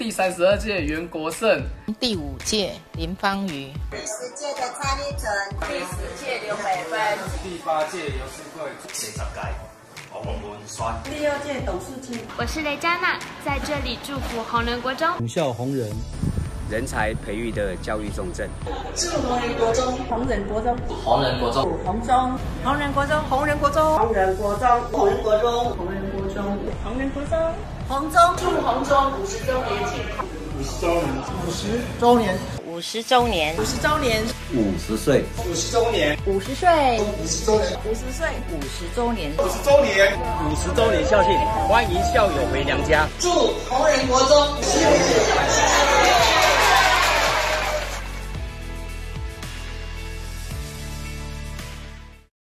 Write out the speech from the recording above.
第32届袁国胜， 第5届林芳瑜， 第10届的蔡立纯， 第10届刘美芬， 第8届游淑慧， 第10届王文栓， 第6届董事清。 我是雷佳娜，在这里祝福弘仁国中母校弘仁， 人才培育的教育重镇。 祝弘仁国中， 弘仁国中， 弘仁国中， 弘中， 弘仁国中，弘仁国中， 弘仁国中，弘仁国中， 弘仁国中，弘仁国中， 弘中，祝弘中50周年庆 50周年 ，50周年，50周年 ，50岁 ，50周年 ，50岁 ，50周年 ，50岁，50周年 ，50周年 ，50周年校庆，欢迎校友回娘家。 祝弘仁国中。